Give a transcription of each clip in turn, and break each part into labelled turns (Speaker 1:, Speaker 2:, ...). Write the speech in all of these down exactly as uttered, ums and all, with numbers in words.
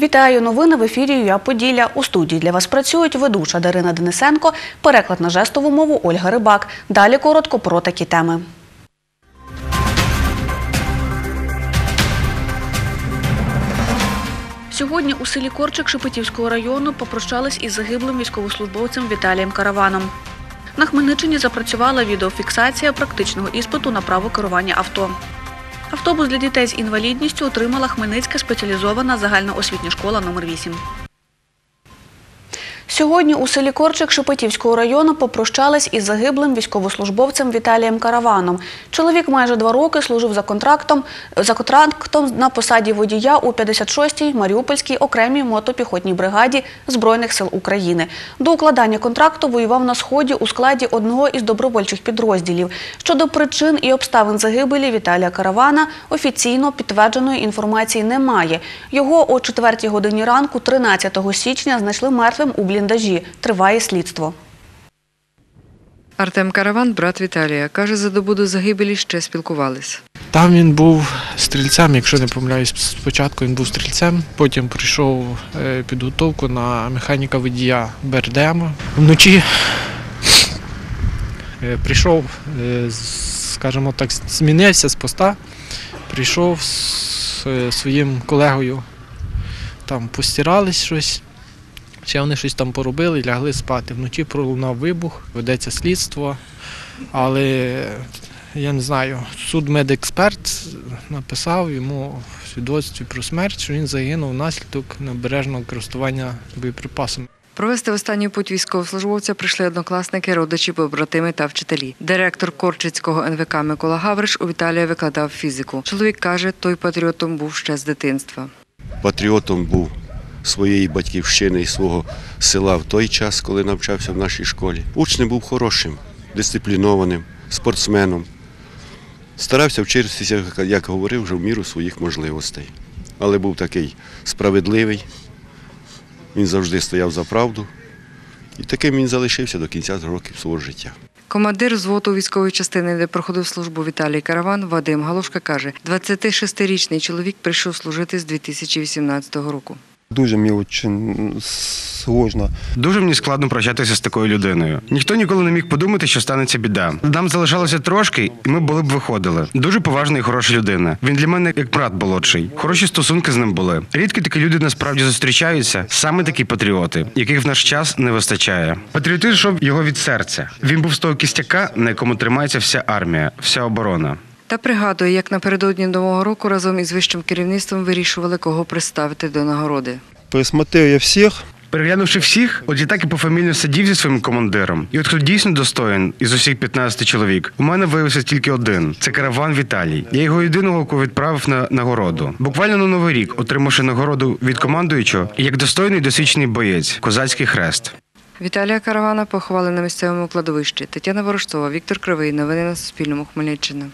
Speaker 1: Вітаю! Новини в ефірі ЮА Поділля. У студії для вас працюють ведуча Дарина Денисенко, переклад на жестову мову Ольга Рибак. Далі коротко про такі теми. Сьогодні у селі Корчик Шепетівського району попрощались із загиблим військовослужбовцем Віталієм Караваном. На Хмельниччині запрацювала відеофіксація практичного іспиту на право керування авто. Автобус для дітей з інвалідністю отримала Хмельницька спеціалізована загальноосвітня школа номер вісім. Сьогодні у селі Корчик Шепетівського району попрощались із загиблим військовослужбовцем Віталієм Караваном. Чоловік майже два роки служив за контрактом, за контрактом на посаді водія у п'ятдесят шостій Маріупольській окремій мотопіхотній бригаді Збройних сил України. До укладання контракту воював на Сході у складі одного із добровольчих підрозділів. Щодо причин і обставин загибелі Віталія Каравана офіційно підтвердженої інформації немає. Його о четвертій годині ранку тринадцятого січня знайшли мертвим у бліндажі. Триває слідство.
Speaker 2: Артем Караван, брат Віталія, каже, за добу до загибелі ще спілкувались.
Speaker 3: Там він був стрільцем, якщо не помиляюсь, спочатку він був стрільцем, потім прийшов підготовку на механіка-водія БРДМ. Вночі прийшов, скажімо так, змінився з поста, прийшов з своїм колегою, там постирались щось. Ще вони щось там поробили, лягли спати. Вночі пролунав вибух, ведеться слідство, але я не знаю, судмедексперт написав йому в свідоцтві про смерть, що він загинув внаслідок необережного користування боєприпасами.
Speaker 2: Провести останній путь військовослужбовця прийшли однокласники, родичі, побратими та вчителі. Директор Корчицького ен ве ка Микола Гавриш у Віталія викладав фізику. Чоловік каже, той патріотом був ще з дитинства.
Speaker 4: Патріотом був своєї батьківщини і свого села в той час, коли навчався в нашій школі. Учнем був хорошим, дисциплінованим, спортсменом. Старався вчитися, як говорив, вже в міру своїх можливостей. Але був такий справедливий, він завжди стояв за правду. І таким він залишився до кінця років свого життя.
Speaker 2: Командир взводу військової частини, де проходив службу Віталій Караван, Вадим Галушка, каже, двадцятишестирічний чоловік прийшов служити з дві тисячі вісімнадцятого року.
Speaker 5: Дуже мені дуже складно.
Speaker 6: Дуже мені складно прощатися з такою людиною. Ніхто ніколи не міг подумати, що станеться біда. Нам залишалося трошки, і ми були б виходили. Дуже поважна і хороша людина. Він для мене як брат молодший. Хороші стосунки з ним були. Рідко такі люди насправді зустрічаються, саме такі патріоти, яких в наш час не вистачає. Патріотизм йшов його від серця. Він був з того кістяка, на якому тримається вся армія, вся оборона.
Speaker 2: Та пригадує, як напередодні Нового року разом із вищим керівництвом вирішували, кого представити до нагороди.
Speaker 5: Пересмотрев я всіх.
Speaker 6: Переглянувши всіх, от я так і пофамільно сидів зі своїм командиром. І от хто дійсно достоїн із усіх п'ятнадцяти чоловік, у мене виявився тільки один – це Караван Віталій. Я його єдиного відправив на нагороду. Буквально на Новий рік, отримавши нагороду від командуючого, і як достойний досвідчений боєць – Козацький хрест.
Speaker 2: Віталія Каравана поховали на місцевому кладовищі. Тетяна Ворожцова, Віктор Кривий. Новини на Суспільному. Хмельниччина.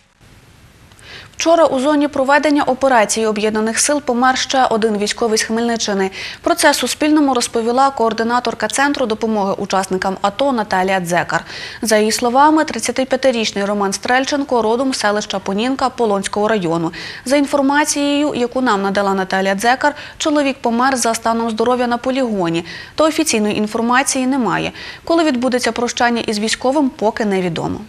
Speaker 1: Вчора у зоні проведення операції Об'єднаних сил помер ще один військовий з Хмельниччини. Про це Суспільному розповіла координаторка Центру допомоги учасникам АТО Наталія Дзекар. За її словами, тридцятип'ятирічний Роман Стрельченко родом з селища Понінка Полонського району. За інформацією, яку нам надала Наталія Дзекар, чоловік помер за станом здоров'я на полігоні. Та офіційної інформації немає. Коли відбудеться прощання із військовим, поки невідомо.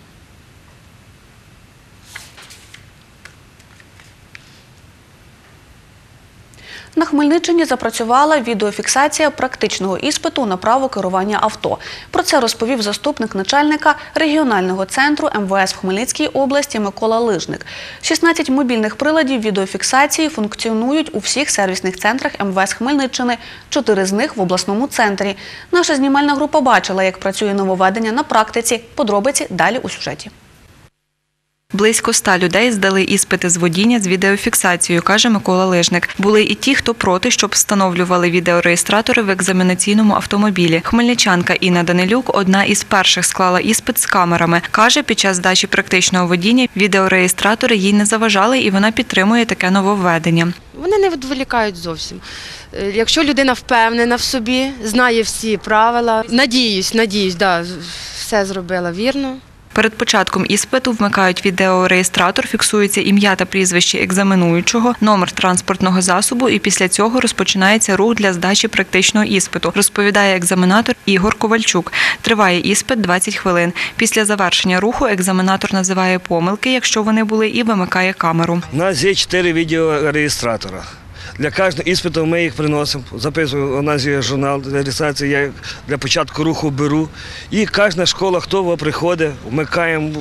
Speaker 1: На Хмельниччині запрацювала відеофіксація практичного іспиту на право керування авто. Про це розповів заступник начальника регіонального центру ем ве ес в Хмельницькій області Микола Лижник. шістнадцять мобільних приладів відеофіксації функціонують у всіх сервісних центрах ем ве ес Хмельниччини, чотири з них в обласному центрі. Наша знімальна група бачила, як працює нововведення на практиці. Подробиці далі у сюжеті.
Speaker 7: Близько ста людей здали іспити з водіння з відеофіксацією, каже Микола Лижник. Були і ті, хто проти, щоб встановлювали відеореєстратори в екзаменаційному автомобілі. Хмельничанка Інна Данилюк одна із перших склала іспит з камерами. Каже, під час здачі практичного водіння відеореєстратори їй не заважали, і вона підтримує таке нововведення.
Speaker 8: Вони не відволікають зовсім. Якщо людина впевнена в собі, знає всі правила, надіюсь, надіюсь, да, все зробила вірно.
Speaker 7: Перед початком іспиту вмикають відеореєстратор, фіксується ім'я та прізвище екзаменуючого, номер транспортного засобу і після цього розпочинається рух для здачі практичного іспиту, розповідає екзаменатор Ігор Ковальчук. Триває іспит двадцять хвилин. Після завершення руху екзаменатор називає помилки, якщо вони були, і вимикає камеру.
Speaker 9: У нас є чотири відеореєстратора. Для кожного іспиту ми їх приносимо, записуємо, у нас є журнал реєстрації, я для початку руху беру. І кожна школа, хто приходить, вмикаємо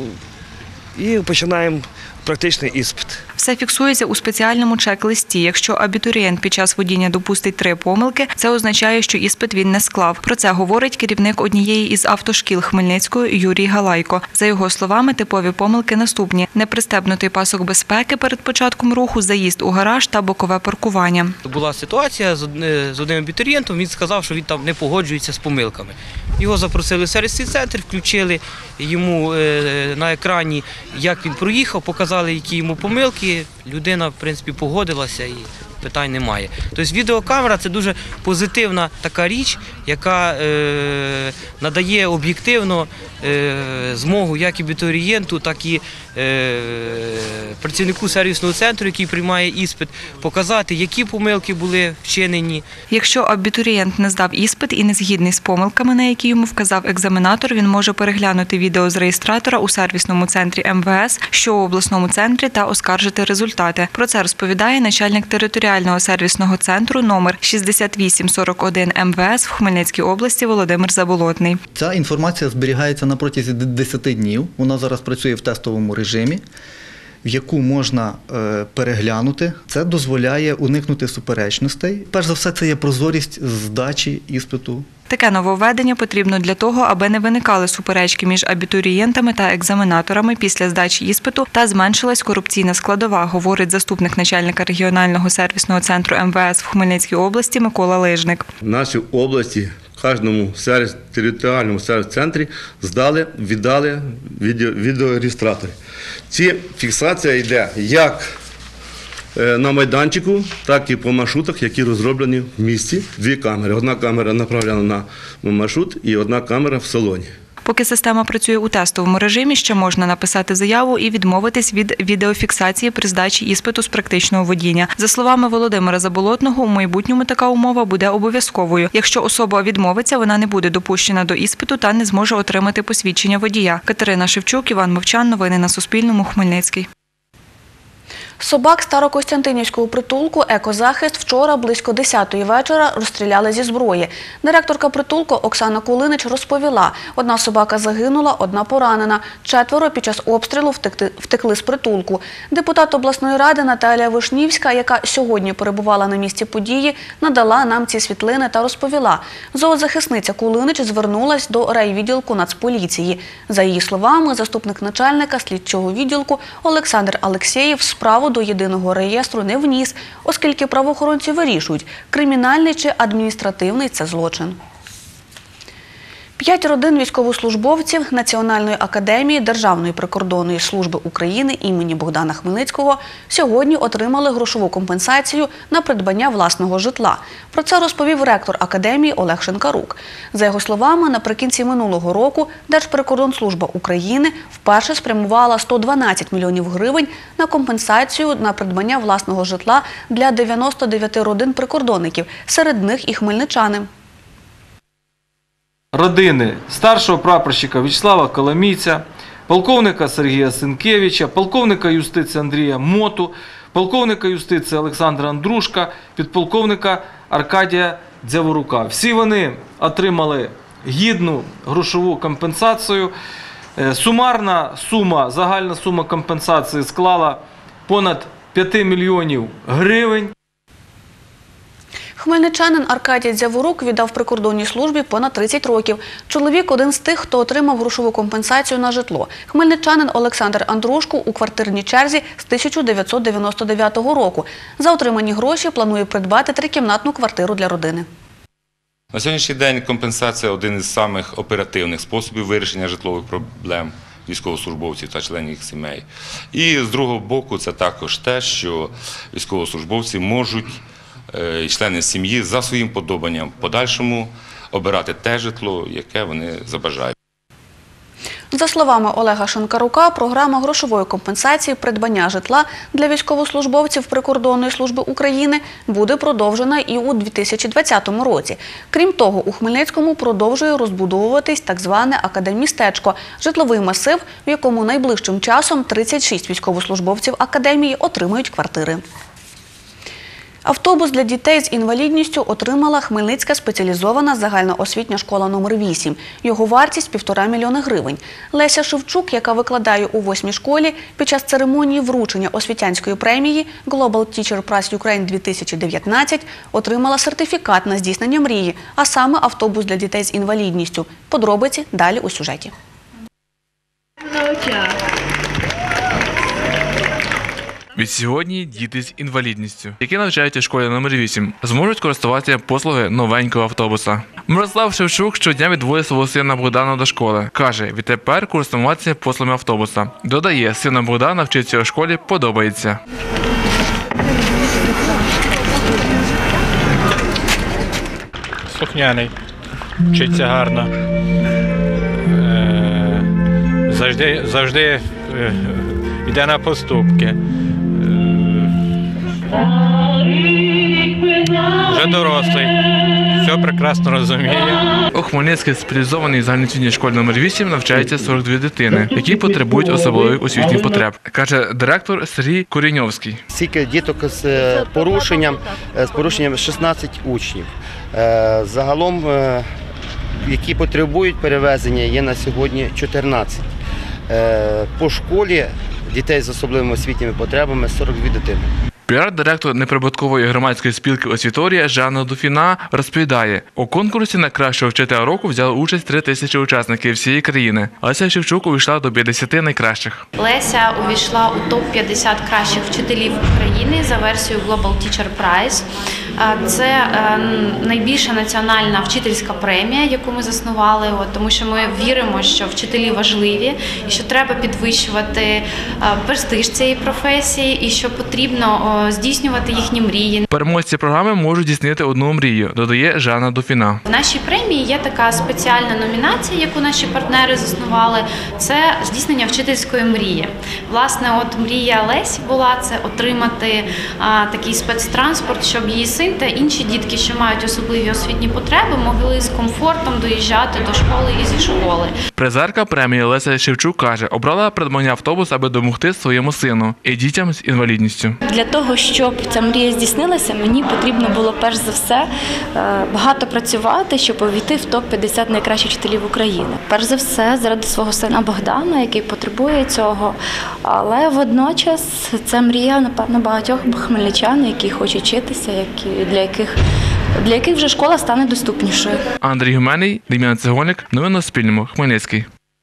Speaker 9: і починаємо практичний іспит.
Speaker 7: Все фіксується у спеціальному чек-листі. Якщо абітурієнт під час водіння допустить три помилки, це означає, що іспит він не склав. Про це говорить керівник однієї із автошкіл Хмельницького Юрій Галайко. За його словами, типові помилки наступні: непристебнутий пасок безпеки перед початком руху, заїзд у гараж та бокове паркування.
Speaker 10: Була ситуація з одним абітурієнтом, він сказав, що він там не погоджується з помилками. Його запросили в сервісний центр, включили йому на екрані, як він проїхав, показали, які йому помилки. Людина, в принципі, погодилася і питань немає. Тобто відеокамера – це дуже позитивна така річ, яка е, надає об'єктивно е, змогу як абітурієнту, так і е, працівнику сервісного центру, який приймає іспит, показати, які помилки були вчинені.
Speaker 7: Якщо абітурієнт не здав іспит і не згідний з помилками, на які йому вказав екзаменатор, він може переглянути відео з реєстратора у сервісному центрі ем ве ес, що у обласному центрі, та оскаржити результати. Про це розповідає начальник територіального сервісного центру номер шістдесят вісім сорок один ем ве ес в Хмельницькій області Володимир Заболотний.
Speaker 11: Ця інформація зберігається на протязі десяти днів. Вона зараз працює в тестовому режимі, в яку можна е, переглянути. Це дозволяє уникнути суперечностей. Перш за все, це є прозорість здачі іспиту.
Speaker 7: Таке нововведення потрібно для того, аби не виникали суперечки між абітурієнтами та екзаменаторами після здачі іспиту та зменшилась корупційна складова, говорить заступник начальника регіонального сервісного центру ем ве ес в Хмельницькій області Микола Лижник.
Speaker 12: В нашій області в кожному сервіс, територіальному сервіс-центрі здали, віддали відео, відеореєстратори. Ці фіксація йде як на майданчику, так і по маршрутах, які розроблені в місті. Дві камери. Одна камера направлена на маршрут і одна камера в салоні.
Speaker 7: Поки система працює у тестовому режимі, ще можна написати заяву і відмовитись від відеофіксації при здачі іспиту з практичного водіння. За словами Володимира Заболотного, у майбутньому така умова буде обов'язковою. Якщо особа відмовиться, вона не буде допущена до іспиту та не зможе отримати посвідчення водія. Катерина Шевчук, Іван Мовчан. Новини на Суспільному. Хмельницький.
Speaker 1: Собак Старокостянтинівського притулку «Екозахист» вчора близько десятої вечора розстріляли зі зброї. Директорка притулку Оксана Кулинич розповіла, одна собака загинула, одна поранена. Четверо під час обстрілу втекли, втекли з притулку. Депутат обласної ради Наталія Вишнівська, яка сьогодні перебувала на місці події, надала нам ці світлини та розповіла. Зоозахисниця Кулинич звернулась до райвідділку Нацполіції. За її словами, заступник начальника слідчого відділку Олександр Алексєєв справу до єдиного реєстру не вніс, оскільки правоохоронці вирішують, кримінальний чи адміністративний це злочин. П'ять родин військовослужбовців Національної академії Державної прикордонної служби України імені Богдана Хмельницького сьогодні отримали грошову компенсацію на придбання власного житла. Про це розповів ректор академії Олег Шинкарук. За його словами, наприкінці минулого року Держприкордонслужба України вперше спрямувала сто дванадцять мільйонів гривень на компенсацію на придбання власного житла для дев'яноста дев'яти родин прикордонників, серед них і хмельничани.
Speaker 13: Родини старшого прапорщика В'ячеслава Коломійця, полковника Сергія Сенкевича, полковника юстиції Андрія Моту, полковника юстиції Олександра Андрушка, підполковника Аркадія Дзяворука. Всі вони отримали гідну грошову компенсацію. Сумарна сума, загальна сума компенсації склала понад п'ять мільйонів гривень.
Speaker 1: Хмельничанин Аркадій Дзяворук віддав прикордонній службі понад тридцять років. Чоловік – один з тих, хто отримав грошову компенсацію на житло. Хмельничанин Олександр Андрушко у квартирній черзі з тисяча дев'ятсот дев'яносто дев'ятого року. За отримані гроші планує придбати трикімнатну квартиру для родини.
Speaker 14: На сьогоднішній день компенсація – один із самих оперативних способів вирішення житлових проблем військовослужбовців та членів їх сімей. І з другого боку, це також те, що військовослужбовці можуть і члени сім'ї за своїм подобанням в подальшому обирати те житло, яке вони забажають.
Speaker 1: За словами Олега Шинкарука, програма грошової компенсації придбання житла для військовослужбовців Прикордонної служби України буде продовжена і у дві тисячі двадцятому році. Крім того, у Хмельницькому продовжує розбудовуватись так зване академмістечко – житловий масив, в якому найближчим часом тридцять шість військовослужбовців академії отримають квартири. Автобус для дітей з інвалідністю отримала Хмельницька спеціалізована загальноосвітня школа номер вісім. Його вартість – півтора мільйони гривень. Леся Шевчук, яка викладає у восьмій школі, під час церемонії вручення освітянської премії Global Teacher Prize Ukraine дві тисячі дев'ятнадцять отримала сертифікат на здійснення мрії, а саме автобус для дітей з інвалідністю. Подробиці далі у сюжеті.
Speaker 15: Відсьогодні діти з інвалідністю, які навчаються в школі номер вісім, зможуть користуватися послуги новенького автобуса. Мирослав Шевчук щодня відводить свого сина Богдана до школи. Каже, відтепер користуватися послугами автобуса. Додає, сина Богдана вчиться у школі подобається.
Speaker 16: Слухняний, вчиться гарно. Завжди, завжди йде на поступки. Вже дорослий, все прекрасно розуміє.
Speaker 15: У Хмельницькій спеціалізованій загальноосвітній школі номер вісім навчається сорок дві дитини, які потребують особливих освітніх потреб, каже директор Сергій Коріньовський.
Speaker 17: Скільки діток з порушенням, з порушенням шістнадцять учнів. Загалом, які потребують перевезення, є на сьогодні чотирнадцять. По школі дітей з особливими освітніми потребами сорок дві дитини.
Speaker 15: Піар-директор неприбуткової громадської спілки «Освіторія» Жанна Дуфіна розповідає, у конкурсі на кращого вчителя року взяли участь три тисячі учасників всієї країни. Леся Шевчук увійшла до п'ятдесяти найкращих.
Speaker 18: Леся увійшла у топ п'ятдесят кращих вчителів України за версією Global Teacher Prize. Це найбільша національна вчительська премія, яку ми заснували, тому що ми віримо, що вчителі важливі і що треба підвищувати престиж цієї професії і що потрібно здійснювати їхні мрії.
Speaker 15: Переможці програми можуть здійснити одну мрію, додає Жанна Дуфіна.
Speaker 18: В нашій премії є така спеціальна номінація, яку наші партнери заснували. Це здійснення вчительської мрії. Власне, от мрія Лесі була це отримати а, такий спецтранспорт, щоб її син та інші дітки, що мають особливі освітні потреби, могли з комфортом доїжджати до школи і зі школи.
Speaker 15: Призерка премії Леся Шевчук каже, обрала придбання автобуса, аби допомогти своєму сину і дітям з інвалідністю.
Speaker 19: Для того, щоб ця мрія здійснилася, мені потрібно було перш за все багато працювати, щоб увійти в топ п'ятдесят найкращих вчителів України. Перш за все, заради свого сина Богдана, який потребує цього, але водночас це мрія, напевно, багатьох хмельничан, які хочуть вчитися, які, для яких для яких вже школа стане доступнішою.
Speaker 15: Андрій Гуменний, Дем'ян Цегольник, новини на Суспільному, Хмельницький.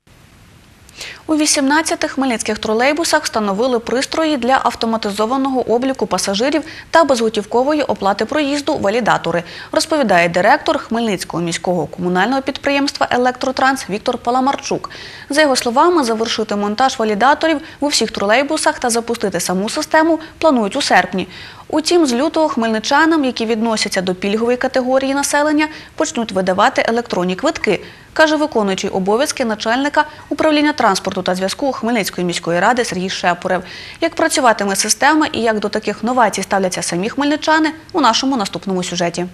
Speaker 1: У вісімнадцяти хмельницьких тролейбусах встановили пристрої для автоматизованого обліку пасажирів та безготівкової оплати проїзду «Валідатори», розповідає директор Хмельницького міського комунального підприємства «Електротранс» Віктор Паламарчук. За його словами, завершити монтаж валідаторів у всіх тролейбусах та запустити саму систему планують у серпні. Утім, з лютого хмельничанам, які відносяться до пільгової категорії населення, почнуть видавати електронні квитки, каже виконуючий обов'язки начальника управління транспорту та зв'язку Хмельницької міської ради Сергій Шепурев. Як працюватиме система і як до таких новацій ставляться самі хмельничани – у нашому наступному сюжеті.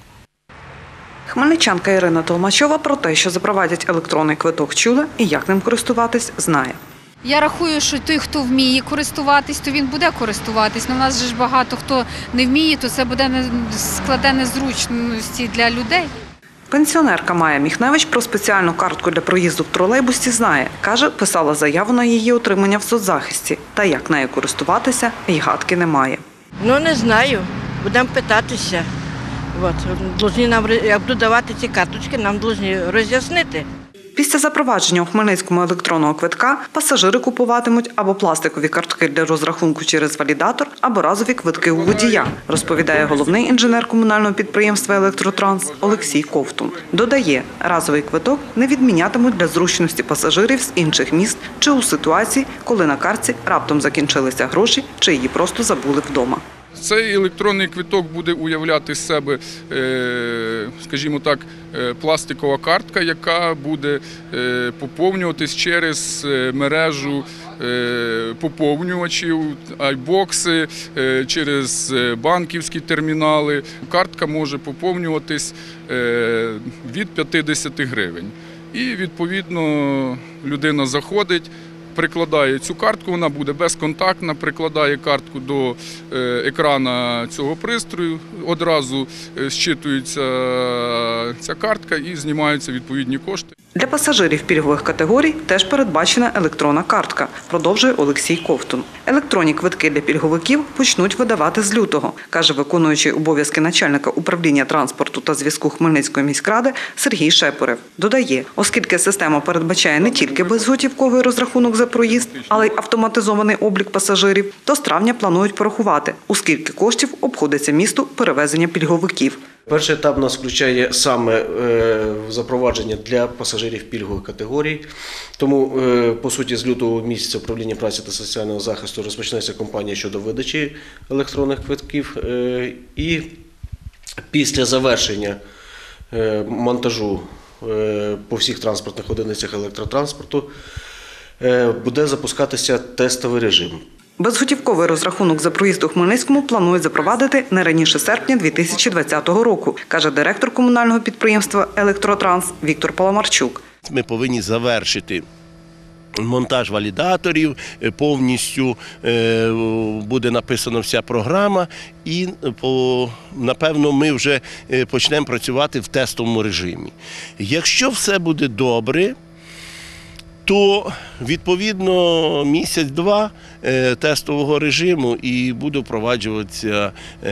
Speaker 20: Хмельничанка Ірина Толмачова про те, що запровадять електронний квиток, чула і як ним користуватись, знає.
Speaker 21: Я рахую, що той, хто вміє користуватись, то він буде користуватись. Но в нас же ж багато хто не вміє, то це буде складе незручності для людей.
Speaker 20: Пенсіонерка Майя Міхневич про спеціальну картку для проїзду в тролейбусі знає. Каже, писала заяву на її отримання в соцзахисті. Та як нею користуватися, й гадки немає.
Speaker 22: Ну, не знаю. Будемо питатися. От. Должні нам, як будуть давати ці карточки, нам повинні роз'яснити.
Speaker 20: Після запровадження у Хмельницькому електронного квитка пасажири купуватимуть або пластикові картки для розрахунку через валідатор, або разові квитки у водія, розповідає головний інженер комунального підприємства «Електротранс» Олексій Ковтун. Додає, разовий квиток не відмінятимуть для зручності пасажирів з інших міст чи у ситуації, коли на картці раптом закінчилися гроші чи її просто забули вдома.
Speaker 3: Цей електронний квиток буде уявляти з себе, скажімо так, пластикова картка, яка буде поповнюватись через мережу поповнювачів, айбокси, через банківські термінали. Картка може поповнюватись від п'ятдесят гривень. І, відповідно, людина заходить, прикладає цю картку, вона буде безконтактна, прикладає картку до екрана цього пристрою, одразу зчитується ця картка і знімаються відповідні кошти.
Speaker 20: Для пасажирів пільгових категорій теж передбачена електронна картка, продовжує Олексій Ковтун. Електронні квитки для пільговиків почнуть видавати з лютого, каже виконуючий обов'язки начальника управління транспорту та зв'язку Хмельницької міськради Сергій Шепорев. Додає, оскільки система передбачає не тільки безготівковий розрахунок за проїзд, але й автоматизований облік пасажирів, то з травня планують порахувати, у скільки коштів обходиться місту перевезення пільговиків.
Speaker 4: Перший етап у нас включає саме запровадження для пасажирів пільгових категорій. Тому, по суті, з лютого місяця управління праці та соціального захисту розпочнеться кампанія щодо видачі електронних квитків. І після завершення монтажу по всіх транспортних одиницях електротранспорту буде запускатися тестовий режим.
Speaker 20: Безготівковий розрахунок за проїзд у Хмельницькому планують запровадити не раніше серпня дві тисячі двадцятого року, каже директор комунального підприємства «Електротранс» Віктор Паламарчук.
Speaker 23: Ми повинні завершити монтаж валідаторів, повністю буде написана вся програма і, напевно, ми вже почнемо працювати в тестовому режимі. Якщо все буде добре, то, відповідно, місяць-два тестового режиму і буде впроваджуватися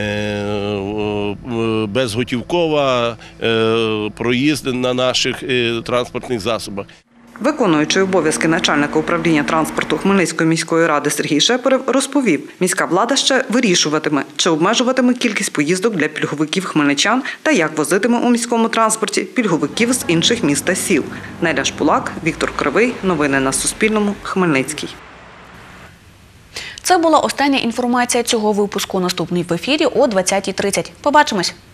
Speaker 23: безготівкова проїзд на наших транспортних засобах.
Speaker 20: Виконуючий обов'язки начальника управління транспорту Хмельницької міської ради Сергій Шепорев розповів, міська влада ще вирішуватиме, чи обмежуватиме кількість поїздок для пільговиків хмельничан та як возитиме у міському транспорті пільговиків з інших міст та сіл. Неля Шпулак, Віктор Кривий. Новини на Суспільному. Хмельницький.
Speaker 1: Це була остання інформація цього випуску. Наступний в ефірі о двадцятій тридцять. Побачимось!